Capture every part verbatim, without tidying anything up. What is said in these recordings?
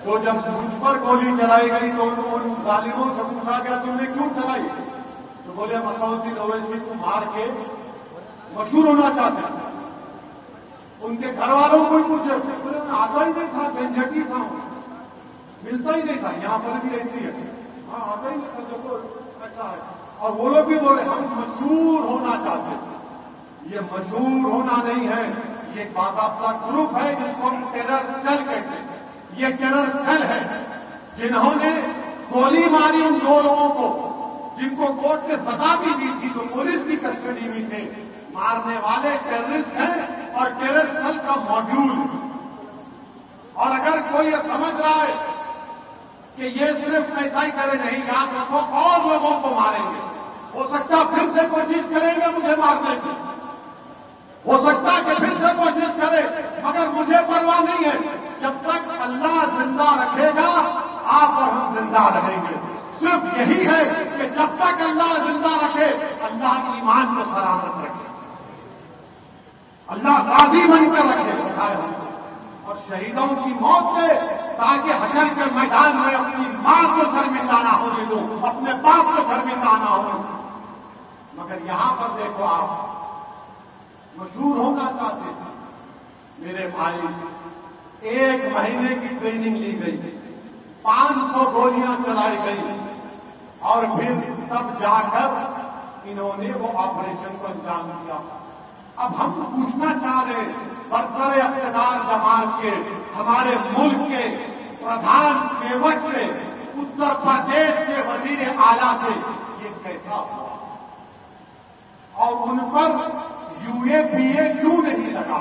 तो जब मुझ पर गोली चलाई गई तो उन जालिमों से पूछा गया तुमने क्यों चलाई? तो बोले हम असदुद्दीन ओवैसी को मार के मशहूर होना चाहते हैं। उनके घर वालों को ही पूछे, बोले आता ही नहीं था, झंझटी था, मिलता ही नहीं था। यहां पर भी ऐसी है, हाँ आता ही नहीं था, देखो ऐसा है। और वो लोग भी बोले हम मशहूर होना चाहते थे। ये मशहूर होना नहीं है, ये बाकायदा ग्रुप है जिसको हम टेरर सेल कहते हैं। ये टेरर सेल है जिन्होंने गोली मारी उन दो लोगों को, जिनको कोर्ट ने सजा भी दी थी, तो पुलिस की कस्टडी में थे। मारने वाले टेररिस्ट हैं और टेरर सेल का मॉड्यूल है। और अगर कोई ये समझ रहा है कि ये सिर्फ ऐसा ही करे, नहीं, याद रखो और लोगों को मारेंगे। हो सकता है फिर से कोशिश करेंगे मुझे मारने की, हो सकता है कि फिर से कोशिश करे, मगर मुझे परवाह नहीं है। जब तक अल्लाह जिंदा रखेगा आप और हम जिंदा रहेंगे। सिर्फ यही है कि जब तक अल्लाह जिंदा रखे, अल्लाह ईमान को सलामत रखे, अल्लाह गाजी बनकर रखे बताए हमको, और शहीदों की मौत पे ताकि हशर के मैदान में अपनी मां को शर्मिंदा ना होने दो, अपने बाप को शर्मिंदा ना हो। मगर यहां पर देखो, आप मशहूर होना चाहते थे। मेरे भाई, एक महीने की ट्रेनिंग ली गई, पांच सौ गोलियां चलाई गई, और फिर तब जाकर इन्होंने वो ऑपरेशन को अंजाम दिया। अब हम पूछना चाह रहे हैं बरसरे इक़्तिदार जमात के, हमारे मुल्क के प्रधान सेवक से, उत्तर प्रदेश के वजीर आला से, ये कैसा हुआ? और उन पर यूएपीए क्यों नहीं लगा?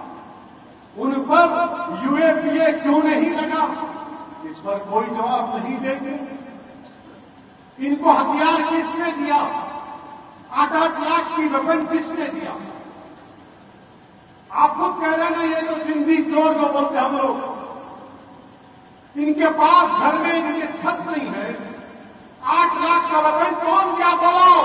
उन पर यूएपीए क्यों नहीं लगा? इस पर कोई जवाब नहीं देंगे। इनको हथियार किसने दिया? आठ आठ लाख की वेपन किसने दिया? आप खुद कह रहे हैं ये तो सिंधी चोर जो बोलते हम लोग। इनके पास घर में इनके छत नहीं है, आठ लाख का वेपन कौन दिया? बोलो,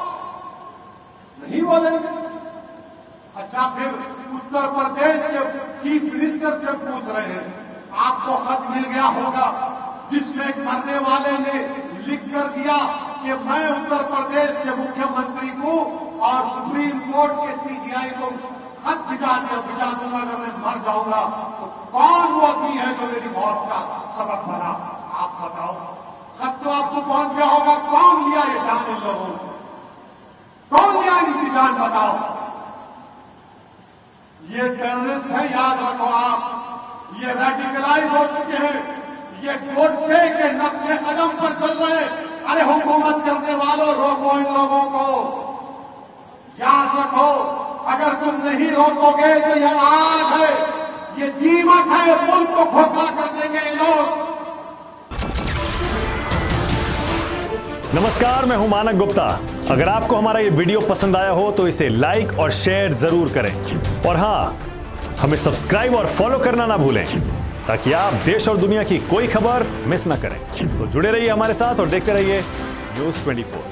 नहीं बोलेंगे। अच्छा, फिर उत्तर प्रदेश के चीफ मिनिस्टर से पूछ रहे हैं, आपको खत मिल गया होगा जिसमें एक मरने वाले ने लिख कर दिया कि मैं उत्तर प्रदेश के मुख्यमंत्री को और सुप्रीम कोर्ट के सीजीआई को खत भिजा दिया भिजा दूंगा अगर मैं मर जाऊंगा। तो कौन वो आदमी है जो मेरी मौत का सबब बना? आप बताओ। खत तो आपको पहुंच गया होगा, कौन लिया ये जान इन लोगों ने? कौन लिया इनकी जान? बताओ। ये टेररिस्ट है, याद रखो आप। ये रेडिकलाइज हो चुके हैं, ये गोडसे के नक्शे कदम पर चल रहे हैं। अरे हुकूमत करने वालों, रोको इन लोगों को। याद रखो, अगर तुम नहीं रोकोगे तो ये आग है, ये दीमक है, मुल्क को खोखला कर देंगे ये लोग। नमस्कार, मैं हूं मानक गुप्ता। अगर आपको हमारा ये वीडियो पसंद आया हो तो इसे लाइक और शेयर जरूर करें, और हां, हमें सब्सक्राइब और फॉलो करना ना भूलें ताकि आप देश और दुनिया की कोई खबर मिस ना करें। तो जुड़े रहिए हमारे साथ और देखते रहिए न्यूज़ चौबीस।